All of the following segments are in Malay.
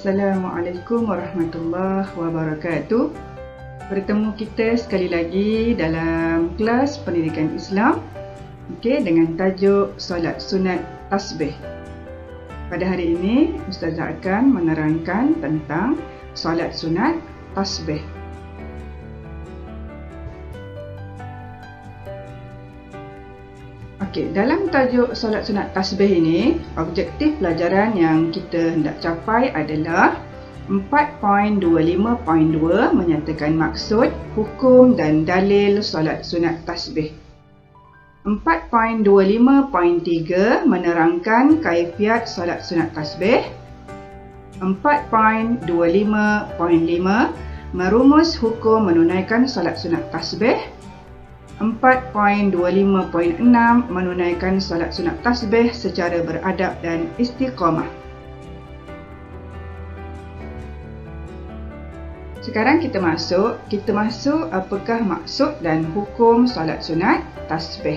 Assalamualaikum warahmatullahi wabarakatuh. Bertemu kita sekali lagi dalam kelas pendidikan Islam, dengan tajuk solat sunat tasbih. Pada hari ini Ustazah akan menerangkan tentang solat sunat tasbih. Dalam tajuk solat sunat tasbih ini, objektif pelajaran yang kita hendak capai adalah 4.25.2 menyatakan maksud, hukum dan dalil solat sunat tasbih. 4.25.3 menerangkan kaifiat solat sunat tasbih. 4.25.5 merumus hukum menunaikan solat sunat tasbih. 4.25.6 menunaikan solat sunat tasbih secara beradab dan istiqamah. Sekarang kita masuk apakah maksud dan hukum solat sunat tasbih.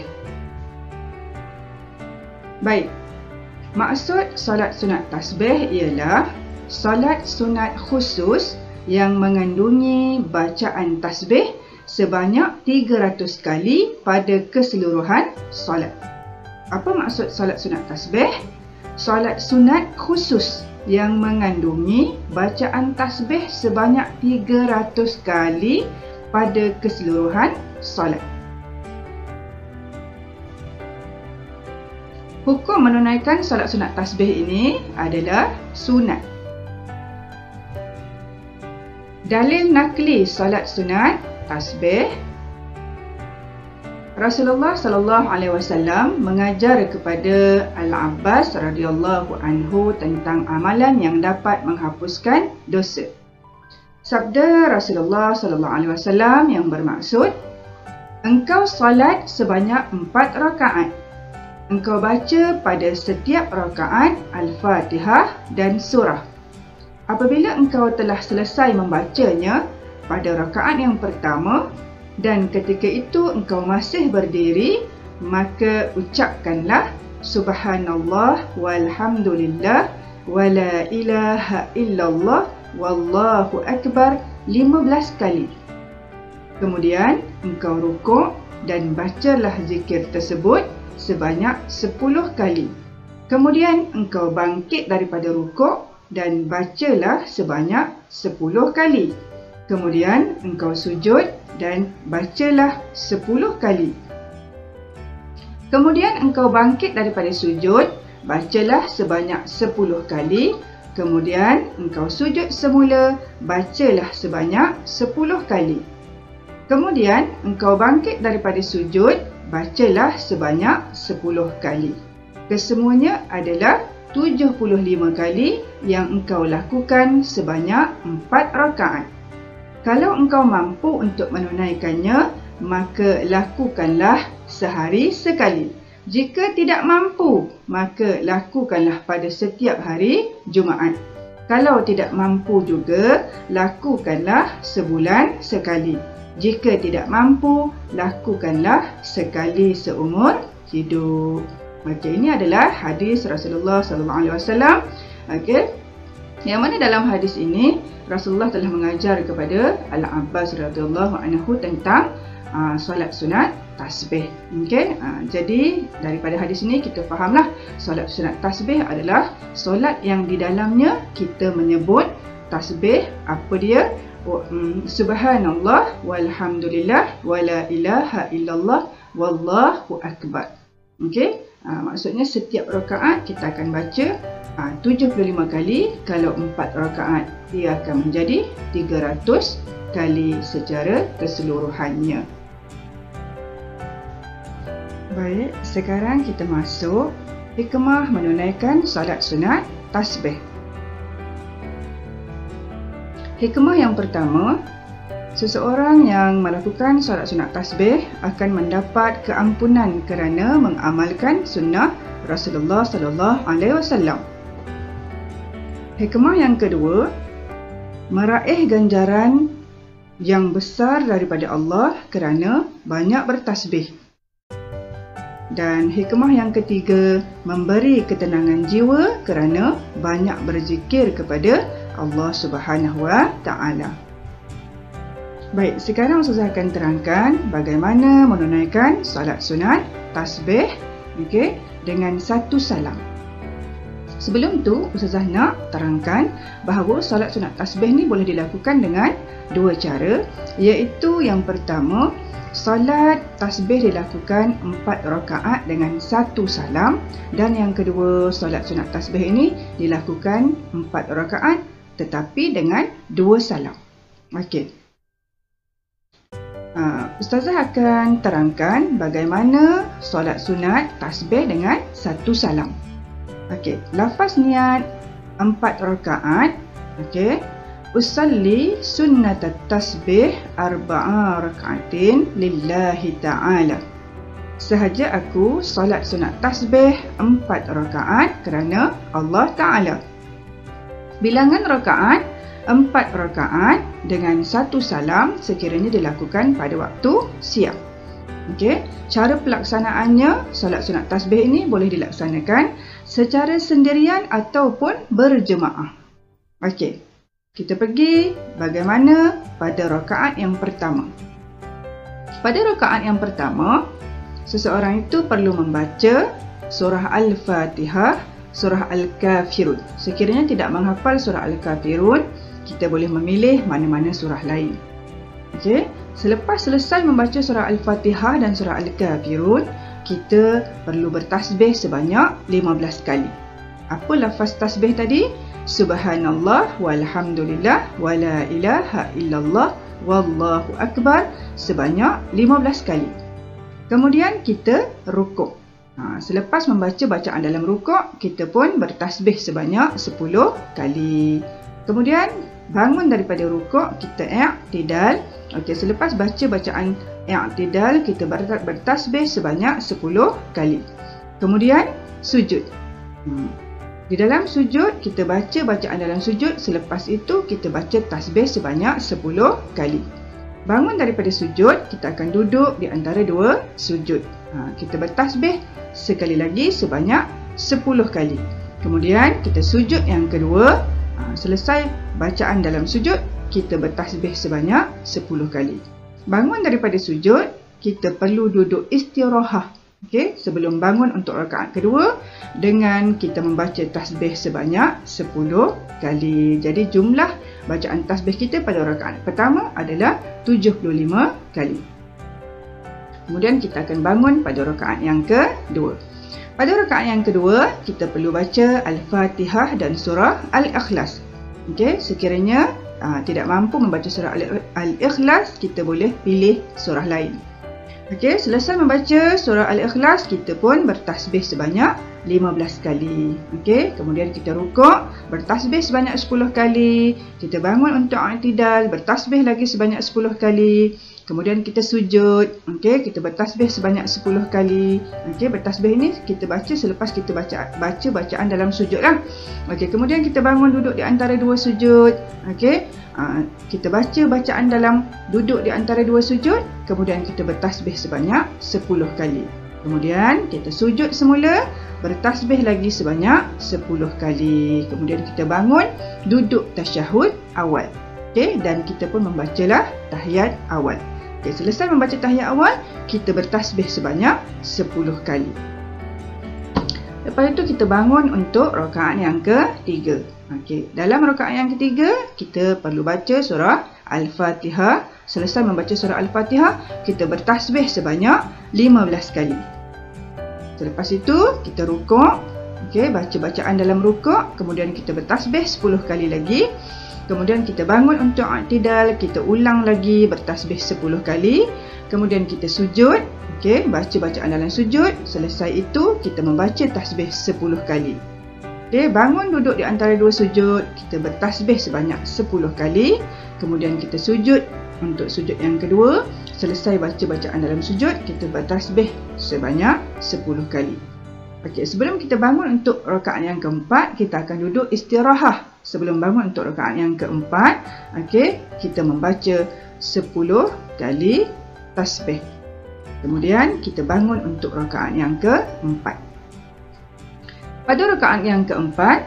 Baik, maksud solat sunat tasbih ialah solat sunat khusus yang mengandungi bacaan tasbih sebanyak 300 kali pada keseluruhan solat. Apa maksud solat sunat tasbih? Solat sunat khusus yang mengandungi bacaan tasbih sebanyak 300 kali pada keseluruhan solat. Hukum menunaikan solat sunat tasbih ini adalah sunat. Dalil nakli solat sunat tasbih. Rasulullah sallallahu alaihi wasallam mengajar kepada Al-Abbas radhiyallahu anhu tentang amalan yang dapat menghapuskan dosa. Sabda Rasulullah sallallahu alaihi wasallam yang bermaksud, engkau salat sebanyak 4 rakaat. Engkau baca pada setiap rakaat Al-Fatihah dan surah. Apabila engkau telah selesai membacanya pada rakaat yang pertama dan ketika itu engkau masih berdiri, maka ucapkanlah subhanallah walhamdulillah wala ilaha illallah wallahu akbar 15 kali. Kemudian engkau rukuk dan bacalah zikir tersebut sebanyak 10 kali. Kemudian engkau bangkit daripada rukuk dan bacalah sebanyak 10 kali. Kemudian engkau sujud dan bacalah 10 kali. Kemudian engkau bangkit daripada sujud, bacalah sebanyak 10 kali. Kemudian engkau sujud semula, bacalah sebanyak 10 kali. Kemudian engkau bangkit daripada sujud, bacalah sebanyak 10 kali. Kesemuanya adalah 75 kali yang engkau lakukan sebanyak 4 rakaat. Kalau engkau mampu untuk menunaikannya, maka lakukanlah sehari sekali. Jika tidak mampu, maka lakukanlah pada setiap hari Jumaat. Kalau tidak mampu juga, lakukanlah sebulan sekali. Jika tidak mampu, lakukanlah sekali seumur hidup. Ini adalah hadis Rasulullah SAW. Yang mana dalam hadis ini Rasulullah telah mengajar kepada Al-Abbas radhiyallahu anhu tentang solat sunat tasbih. Jadi daripada hadis ini kita fahamlah solat sunat tasbih adalah solat yang di dalamnya kita menyebut tasbih. Apa dia? Subhanallah walhamdulillah wala ilaha illallah wallahu akbar. Maksudnya setiap rakaat kita akan baca 75 kali. Kalau 4 rakaat, dia akan menjadi 300 kali secara keseluruhannya. Baik, sekarang kita masuk hikmah menunaikan solat sunat tasbih. Hikmah yang pertama, seseorang yang melakukan solat sunat tasbih akan mendapat keampunan kerana mengamalkan sunnah Rasulullah sallallahu alaihi wasallam. Hikmah yang kedua, meraih ganjaran yang besar daripada Allah kerana banyak bertasbih. Dan hikmah yang ketiga, memberi ketenangan jiwa kerana banyak berzikir kepada Allah Subhanahu Wa Taala. Baik, sekarang Ustazah akan terangkan bagaimana menunaikan solat sunat tasbih dengan satu salam. Sebelum tu, Ustazah nak terangkan bahawa solat sunat tasbih ni boleh dilakukan dengan dua cara, iaitu yang pertama, solat tasbih dilakukan 4 rakaat dengan satu salam, dan yang kedua, solat sunat tasbih ini dilakukan 4 rakaat tetapi dengan 2 salam. Okey. Ustazah akan terangkan bagaimana solat sunat tasbih dengan satu salam. Okey, lafaz niat 4 rakaat. Okey. Usalli sunnat tasbih 4 rakaatin lillahi ta'ala. Sahaja aku solat sunat tasbih 4 rakaat kerana Allah Ta'ala. Bilangan rakaat 4 rakaat dengan satu salam sekiranya dilakukan pada waktu siang. Okey, cara pelaksanaannya, solat sunat tasbih ini boleh dilaksanakan secara sendirian ataupun berjemaah. Okey, kita pergi bagaimana pada rakaat yang pertama. Pada rakaat yang pertama, seseorang itu perlu membaca surah Al-Fatihah, surah Al-Kafirun. Sekiranya tidak menghafal surah Al-Kafirun, kita boleh memilih mana-mana surah lain. Okey, selepas selesai membaca surah Al-Fatihah dan surah Al-Kafirun, kita perlu bertasbih sebanyak 15 kali. Apa lafaz tasbih tadi? Subhanallah walhamdulillah wala ilaha illallah wallahu akbar sebanyak 15 kali. Kemudian kita rukuk. Selepas membaca bacaan dalam rukuk, kita pun bertasbih sebanyak 10 kali. Kemudian bangun daripada rukuk, kita i'tidal. Okey, selepas baca bacaan i'tidal, kita bertasbih sebanyak 10 kali. Kemudian sujud. Di dalam sujud, kita baca bacaan dalam sujud. Selepas itu, kita baca tasbih sebanyak 10 kali. Bangun daripada sujud, kita akan duduk di antara dua sujud. Kita bertasbih sekali lagi sebanyak 10 kali. Kemudian, kita sujud yang kedua. Selesai bacaan dalam sujud, kita bertasbih sebanyak 10 kali. Bangun daripada sujud, kita perlu duduk istirahat. Okey, sebelum bangun untuk rakaat kedua dengan kita membaca tasbih sebanyak 10 kali. Jadi jumlah bacaan tasbih kita pada rakaat pertama adalah 75 kali. Kemudian kita akan bangun pada rakaat yang kedua. Pada rakaat yang kedua, kita perlu baca Al-Fatihah dan surah Al-Ikhlas. Okey, sekiranya tidak mampu membaca surah Al-Ikhlas, kita boleh pilih surah lain. Okey, selesai membaca surah Al-Ikhlas, kita pun bertasbih sebanyak 15 kali. Okey, kemudian kita rukuk, bertasbih sebanyak 10 kali. Kita bangun untuk i'tidal, bertasbih lagi sebanyak 10 kali. Kemudian kita sujud. Okey, kita bertasbih sebanyak 10 kali. Okey, bertasbih ini kita baca selepas kita baca bacaan dalam sujud lah. Okey, kemudian kita bangun duduk di antara dua sujud. Okey, kita baca bacaan dalam duduk di antara dua sujud. Kemudian kita bertasbih sebanyak 10 kali. Kemudian kita sujud semula, bertasbih lagi sebanyak 10 kali. Kemudian kita bangun, duduk tasyahud awal. Okey, dan kita pun membacalah tahiyat awal. Okey, selesai membaca tahiyat awal, kita bertasbih sebanyak 10 kali. Lepas itu kita bangun untuk rakaat yang ketiga. Okey, dalam rakaat yang ketiga, kita perlu baca surah Al-Fatihah. Selesai membaca surah Al-Fatihah, kita bertasbih sebanyak 15 kali. Selepas itu, kita rukuk. Okey, baca bacaan dalam rukuk. Kemudian kita bertasbih 10 kali lagi. Kemudian kita bangun untuk i'tidal, kita ulang lagi bertasbih 10 kali. Kemudian kita sujud. Okey, baca bacaan dalam sujud. Selesai itu, kita membaca tasbih 10 kali. Okey, bangun duduk di antara dua sujud, kita bertasbih sebanyak 10 kali. Kemudian kita sujud untuk sujud yang kedua. Selesai baca bacaan dalam sujud, kita bertasbih sebanyak 10 kali. Okey, sebelum kita bangun untuk rakaat yang keempat, kita akan duduk istirahat. Sebelum bangun untuk rakaat yang keempat, okey, kita membaca 10 kali tasbih. Kemudian kita bangun untuk rakaat yang keempat. Pada rakaat yang keempat,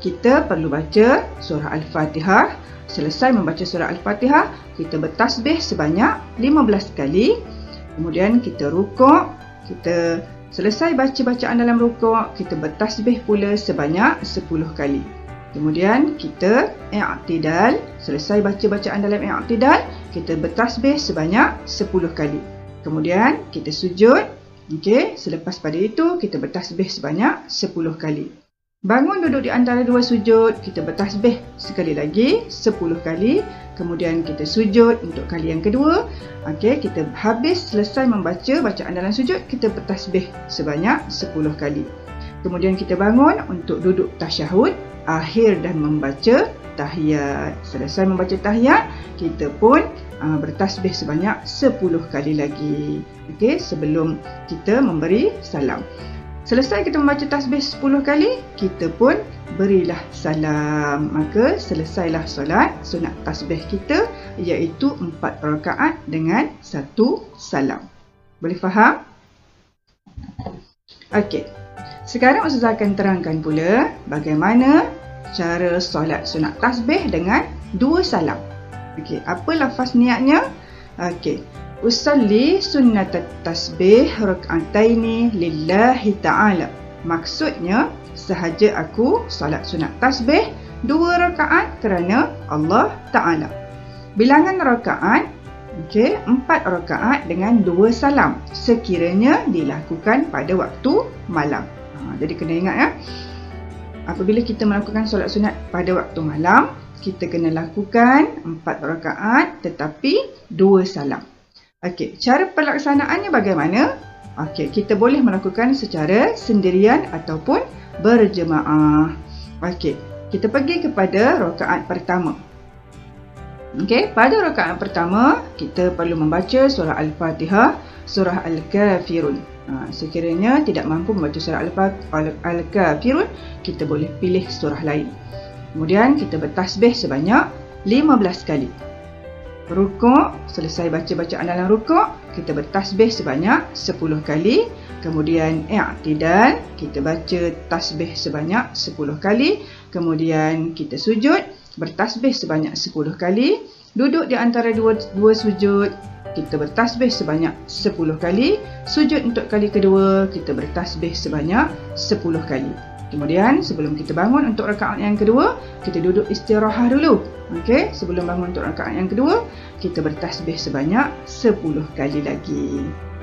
kita perlu baca surah Al-Fatihah. Selesai membaca surah Al-Fatihah, kita bertasbih sebanyak 15 kali. Kemudian kita rukuk, kita selesai baca bacaan dalam rukuk, kita bertasbih pula sebanyak 10 kali. Kemudian kita i'tidal, selesai baca bacaan dalam i'tidal, kita bertasbih sebanyak 10 kali. Kemudian kita sujud, okey, selepas pada itu kita bertasbih sebanyak 10 kali. Bangun duduk di antara dua sujud, kita bertasbih sekali lagi 10 kali. Kemudian kita sujud untuk kali yang kedua. Okey, kita habis selesai membaca bacaan dalam sujud, kita bertasbih sebanyak 10 kali. Kemudian kita bangun untuk duduk tasyahud akhir dan membaca tahiyat. Selesai membaca tahiyat, kita pun bertasbih sebanyak 10 kali lagi. Okey, sebelum kita memberi salam. Selesai kita membaca tasbih 10 kali, kita pun berilah salam. Maka selesailah solat sunat tasbih kita, iaitu 4 rakaat dengan 1 salam. Boleh faham? Okey. Sekarang Ustazah akan terangkan pula bagaimana cara solat sunat tasbih dengan 2 salam. Okey, apa lafaz niatnya? Okey. Usalli sunnatat tasbih rak'ataini lillahi ta'ala. Maksudnya, sahaja aku solat sunat tasbih 2 rakaat kerana Allah Ta'ala. Bilangan rakaat, okey, 4 rakaat dengan 2 salam sekiranya dilakukan pada waktu malam. Jadi kena ingat ya. Apabila kita melakukan solat sunat pada waktu malam, kita kena lakukan 4 rakaat tetapi 2 salam. Okey, cara pelaksanaannya bagaimana? Okey, kita boleh melakukan secara sendirian ataupun berjemaah. Okey, kita pergi kepada rakaat pertama. Okey, pada rakaat pertama, kita perlu membaca surah Al-Fatihah, surah Al-Kafirun. Sekiranya tidak mampu membaca surah Al-Kafirun, kita boleh pilih surah lain. Kemudian kita bertasbih sebanyak 15 kali. Rukuk, selesai baca bacaan dalam rukuk, kita bertasbih sebanyak 10 kali. Kemudian i'tidal, kita baca tasbih sebanyak 10 kali. Kemudian kita sujud, bertasbih sebanyak 10 kali. Duduk di antara dua sujud, kita bertasbih sebanyak 10 kali. Sujud untuk kali kedua, kita bertasbih sebanyak 10 kali. Kemudian sebelum kita bangun untuk rakaat yang kedua, kita duduk istirahat dulu. Okey, sebelum bangun untuk rakaat yang kedua, kita bertasbih sebanyak 10 kali lagi.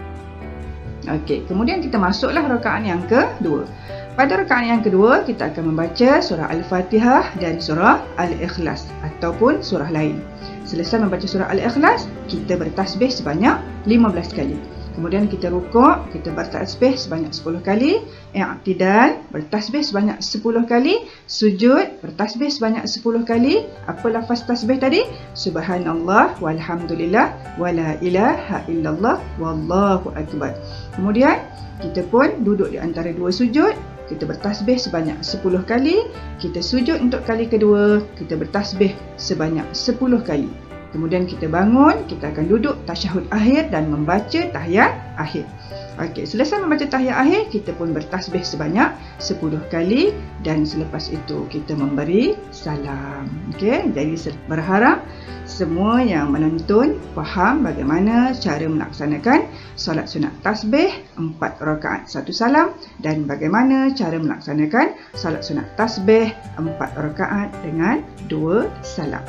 Okey, kemudian kita masuklah rakaat yang kedua. Pada rakaat yang kedua, kita akan membaca surah Al-Fatihah dan surah Al-Ikhlas ataupun surah lain. Selesai membaca surah Al-Ikhlas, kita bertasbih sebanyak 15 kali. Kemudian kita rukuk, kita bertasbih sebanyak 10 kali. I'tidal, bertasbih sebanyak 10 kali. Sujud, bertasbih sebanyak 10 kali. Apa lafaz tasbih tadi? Subhanallah, walhamdulillah, wala ilaha illallah, wallahu akbar. Kemudian, kita pun duduk di antara dua sujud. Kita bertasbih sebanyak 10 kali. Kita sujud untuk kali kedua. Kita bertasbih sebanyak 10 kali. Kemudian kita bangun, kita akan duduk tasyahud akhir dan membaca tahiyat akhir. Okey, selesai membaca tahiyat akhir, kita pun bertasbih sebanyak 10 kali dan selepas itu kita memberi salam. Okey, jadi berharap semua yang menonton faham bagaimana cara melaksanakan solat sunat tasbih 4 rakaat 1 salam dan bagaimana cara melaksanakan solat sunat tasbih 4 rakaat dengan 2 salam.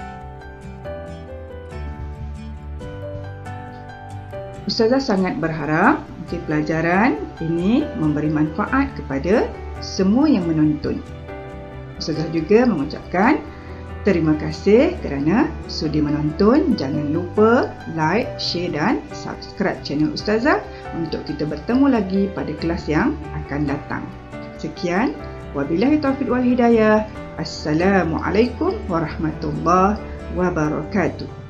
Ustazah sangat berharap pelajaran ini memberi manfaat kepada semua yang menonton. Ustazah juga mengucapkan terima kasih kerana sudi menonton. Jangan lupa like, share dan subscribe channel Ustazah untuk kita bertemu lagi pada kelas yang akan datang. Sekian, wabillahi taufiq wal hidayah. Assalamualaikum warahmatullahi wabarakatuh.